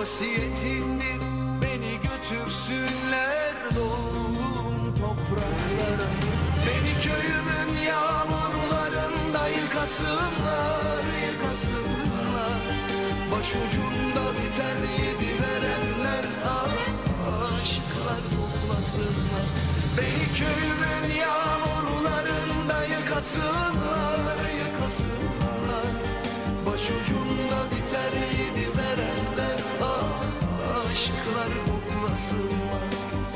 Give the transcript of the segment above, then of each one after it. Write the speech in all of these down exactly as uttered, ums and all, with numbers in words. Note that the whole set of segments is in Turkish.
Vasiyetimdir beni götürsünler doğum topraklara. Beni köyümün yağmurlarında yıkasınlar, yıkasınlar. Başucumda biter yedi verenler, aşıklar toplasınlar. Beni köyümün yağmurlarında yıkasınlar, yıkasınlar. Başucumda biter yedi verenler, aşıklar toplasınlar.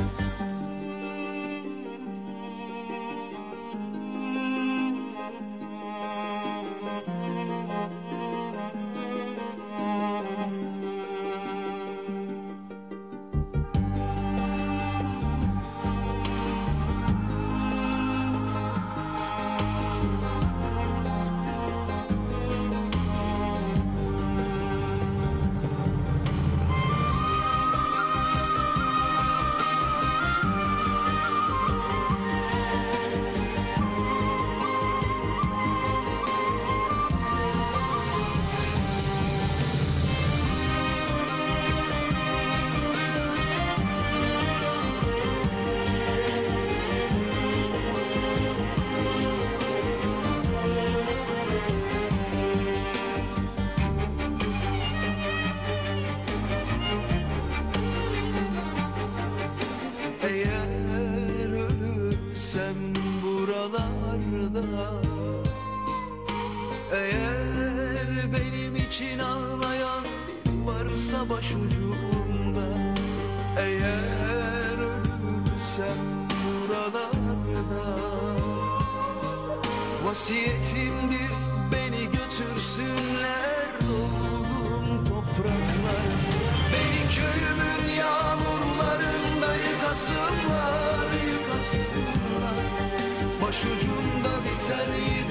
Eğer ölürsem buralarda, eğer benim için ağlayan varsa başucumda, eğer ölürsem buralarda, vasiyetimdir beni götürsünler doğum topraklara. Beni köyümün yağmurlarında yıkasınlar, yıkasınlar. Başucumda biter